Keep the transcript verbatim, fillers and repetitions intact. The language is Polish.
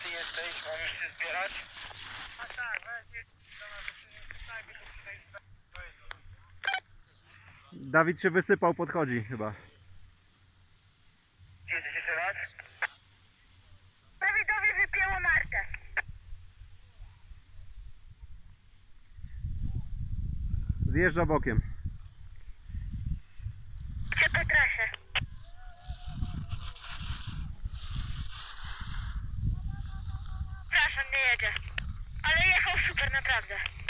ty jesteś? Mamy się zbierać? A tak, weź do nas, tak, tutaj. Dawid się wysypał, podchodzi chyba. Jedziesz jeszcze raz? Dawidowi wypięło markę. Zjeżdża bokiem. Cię po trasie. Przepraszam, nie jedzie. Ale jechał super, naprawdę.